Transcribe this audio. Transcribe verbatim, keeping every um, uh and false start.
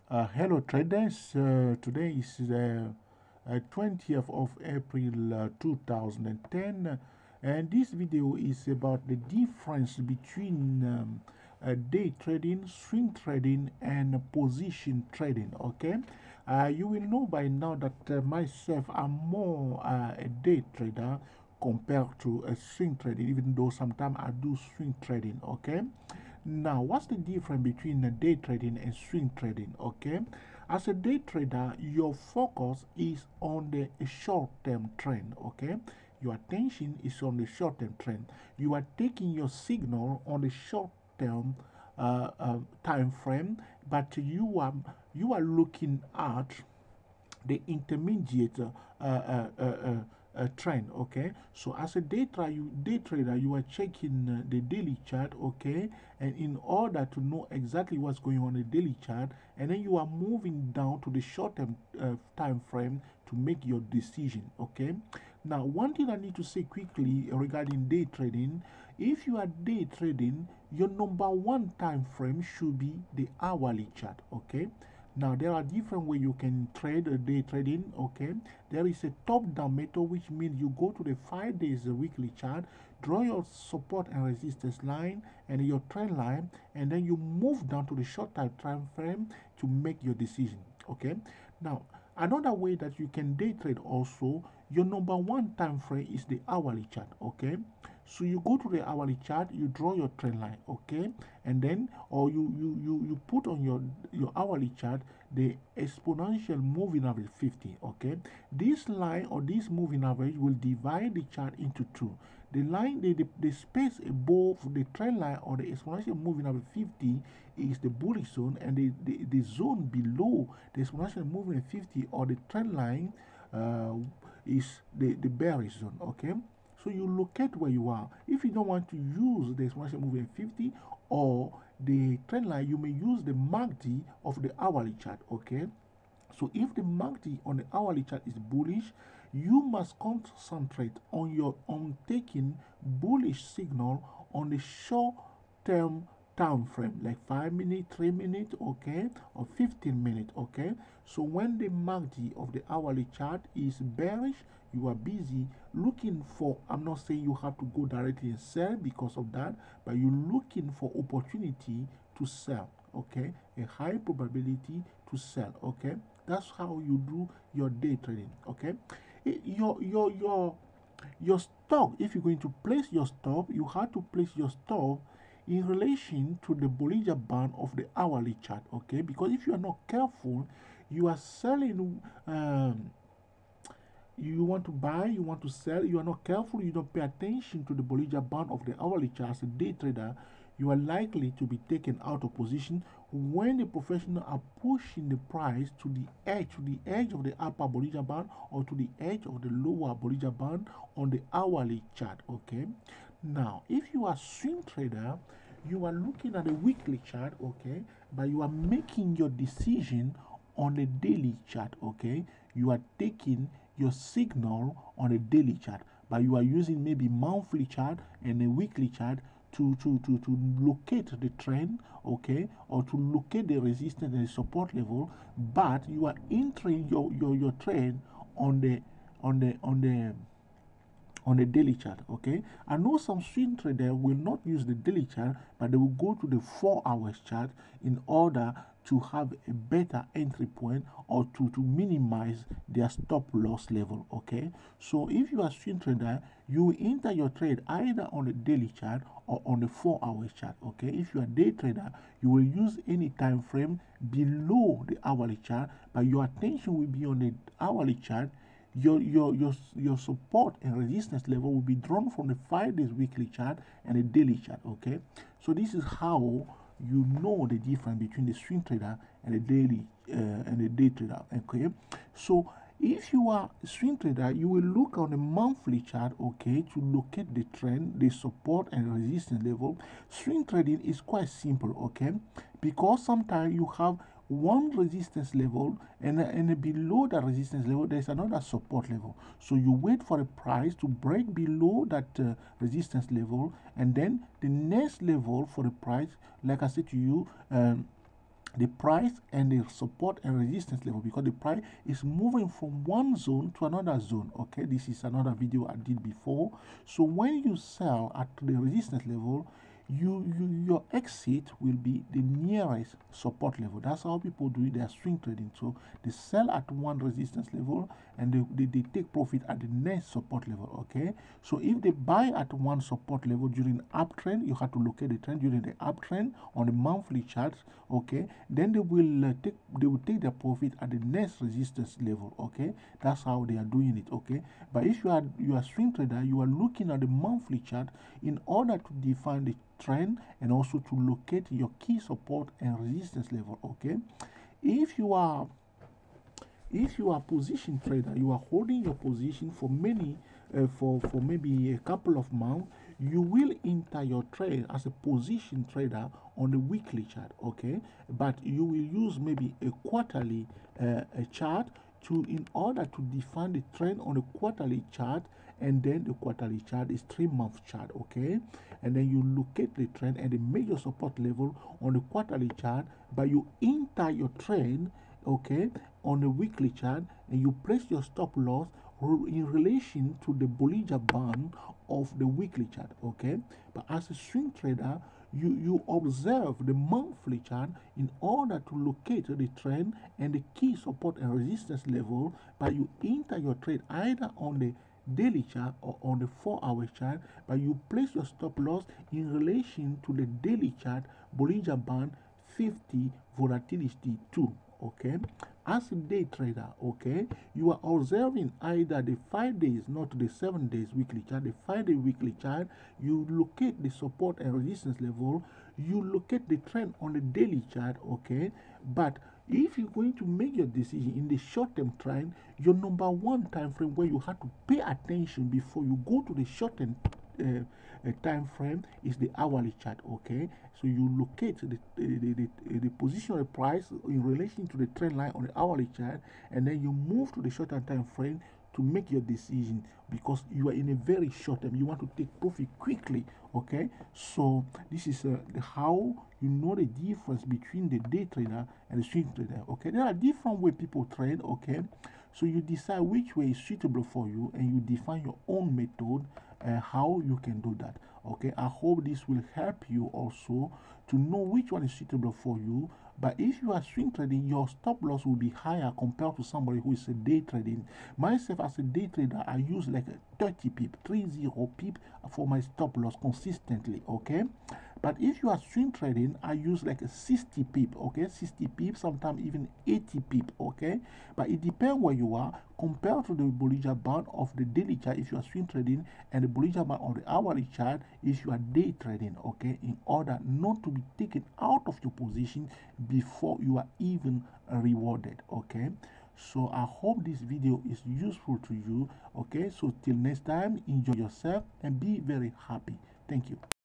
Uh, hello traders, uh, today is the uh, twentieth of April uh, two thousand ten, and this video is about the difference between um, uh, day trading, swing trading, and position trading. Okay, uh, you will know by now that uh, myself I'm more uh, a day trader compared to a swing trading, even though sometimes I do swing trading. Okay, now, what's the difference between a day trading and swing trading? Okay, as a day trader, your focus is on the short-term trend. Okay, your attention is on the short-term trend. You are taking your signal on the short-term uh, uh, time frame, but you are you are looking at the intermediate uh, uh, uh, uh, uh, trend. Okay, so as a day trader you, day trader you are checking uh, the daily chart. Okay, and in order to know exactly what's going on in the daily chart, and then you are moving down to the short term uh, time frame to make your decision. Okay, now one thing I need to say quickly regarding day trading: if you are day trading, your number one time frame should be the hourly chart. Okay, now there are different ways you can trade a day trading. Okay, there is a top-down method, which means you go to the five days a weekly chart, draw your support and resistance line and your trend line, and then you move down to the short time time frame to make your decision. Okay, now another way that you can day trade also, your number one time frame is the hourly chart. Okay, so you go to the hourly chart, you draw your trend line. Okay, and then or you you you, you put on your your hourly chart the exponential moving average fifty. Okay, this line or this moving average will divide the chart into two. The line the, the, the space above the trend line or the exponential moving average fifty is the bullish zone, and the, the, the zone below the exponential moving fifty or the trend line uh, is the, the bearish zone. Okay, so you locate where you are. If you don't want to use the exponential moving fifty or the trend line, you may use the M A C D of the hourly chart. Okay, so if the M A C D on the hourly chart is bullish, you must concentrate on your on taking bullish signal on the short term time frame, like five minutes, three minutes, okay, or fifteen minutes. Okay, so when the M A C D of the hourly chart is bearish, you are busy looking for, I'm not saying you have to go directly and sell because of that, but you're looking for opportunity to sell. Okay, a high probability to sell. Okay, that's how you do your day trading. Okay, your your your your stop, if you're going to place your stop, you have to place your stop in relation to the Bollinger Band of the hourly chart. Okay, because if you are not careful, you are selling um, you want to buy, you want to sell, you are not careful, you don't pay attention to the Bollinger Band of the hourly chart as a day trader, you are likely to be taken out of position when the professionals are pushing the price to the edge, to the edge of the upper Bollinger Band or to the edge of the lower Bollinger Band on the hourly chart. Okay, now if you are swing trader, you are looking at the weekly chart. Okay, but you are making your decision on the daily chart. Okay, you are taking your signal on a daily chart, but you are using maybe monthly chart and a weekly chart to to to to locate the trend. Okay, or to locate the resistance and the support level, but you are entering your your your trend on the on the on the on the daily chart. Okay, I know some swing traders will not use the daily chart, but they will go to the four hours chart in order to have a better entry point or to to minimize their stop loss level. Okay, so if you are swing trader, you will enter your trade either on the daily chart or on the four hours chart. Okay, if you are day trader, you will use any time frame below the hourly chart, but your attention will be on the hourly chart. Your, your your your support and resistance level will be drawn from the five days weekly chart and the daily chart. Okay, so this is how you know the difference between the swing trader and the daily uh, and the day trader. Okay, so if you are a swing trader, you will look on the monthly chart. Okay, to locate the trend, the support and resistance level. Swing trading is quite simple. Okay, because sometimes you have one resistance level, and, and below that resistance level there's another support level, so you wait for the price to break below that uh, resistance level, and then the next level for the price, like I said to you, um, the price and the support and resistance level, because the price is moving from one zone to another zone. Okay, this is another video I did before. So when you sell at the resistance level, you, you your exit will be the nearest support level. That's how people do it. They are swing trading. So they sell at one resistance level and they, they, they take profit at the next support level. Okay, so if they buy at one support level during uptrend, you have to locate the trend during the uptrend on the monthly chart. Okay, then they will uh, take they will take their profit at the next resistance level. Okay, that's how they are doing it. Okay, but if you are you are swing trader, you are looking at the monthly chart in order to define the trend and also to locate your key support and resistance level. Okay, if you are if you are position trader, you are holding your position for many uh, for for maybe a couple of months, you will enter your trade as a position trader on the weekly chart. Okay, but you will use maybe a quarterly uh, a chart to in order to define the trend on a quarterly chart, and then the quarterly chart is three month chart. Okay, and then you locate the trend and the major support level on the quarterly chart, but you enter your trend, okay, on the weekly chart, and you place your stop loss in relation to the Bollinger Band of the weekly chart. Okay, but as a swing trader, you you observe the monthly chart in order to locate the trend and the key support and resistance level, but you enter your trade either on the daily chart or on the four hour chart, but you place your stop loss in relation to the daily chart Bollinger Band fifty volatility two. Okay, as a day trader, okay, you are observing either the five days, not the seven days weekly chart, the five day weekly chart. You locate the support and resistance level, you locate the trend on the daily chart. Okay, but if you're going to make your decision in the short term trend, your number one time frame where you have to pay attention before you go to the short term uh, uh, time frame is the hourly chart. Okay, so you locate the the, the, the, the position of the price in relation to the trend line on the hourly chart, and then you move to the short term time frame to make your decision, because you are in a very short term, you want to take profit quickly. Okay, so this is uh, the, how you know the difference between the day trader and the swing trader. Okay, there are different way people trade. Okay, so you decide which way is suitable for you and you define your own method uh, how you can do that. Okay, I hope this will help you also to know which one is suitable for you. But if you are swing trading, your stop loss will be higher compared to somebody who is a day trading. Myself as a day trader, I use like a thirty pip, thirty pip for my stop loss consistently. Okay, but if you are swing trading, I use like a sixty pip. Okay, sixty pip, sometimes even eighty pip. Okay, but it depends where you are compared to the Bollinger Band of the daily chart if you are swing trading, and the Bollinger Band on the hourly chart if you are day trading. Okay, in order not to be taken out of your position before you are even rewarded. Okay, so I hope this video is useful to you. Okay, so till next time, enjoy yourself and be very happy. Thank you.